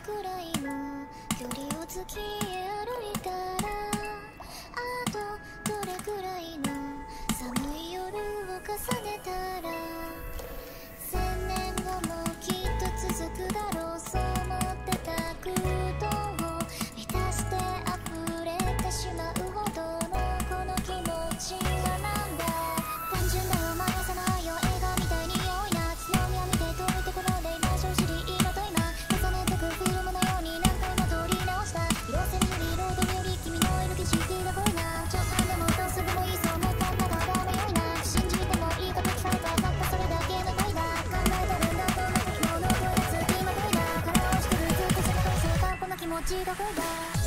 くらいの距離を月へ歩いたら、あとどれくらいの寒い夜を重ねたら、1000年後もきっと続くだろう、そう思ってた空洞を満たして溢れてしまうほどのこの気持ちはなんだ。単純だよ毎朝の愛を映画みたいに多いな。津波を見て遠いところで今正直いいのと今重ねてくフィルムのように何回も撮り直した。色線よりロードより君のいる景色が濃いな。ちょっとでもどうすぐもいいそう思ったんだがどうも良いな。信じてもいいこと聞かれたたったそれだけの恋だ。考えてるんだどんな時もの声がつきまといだ。殻をしてるずっと背中を据えたこの気持ちが恋だ。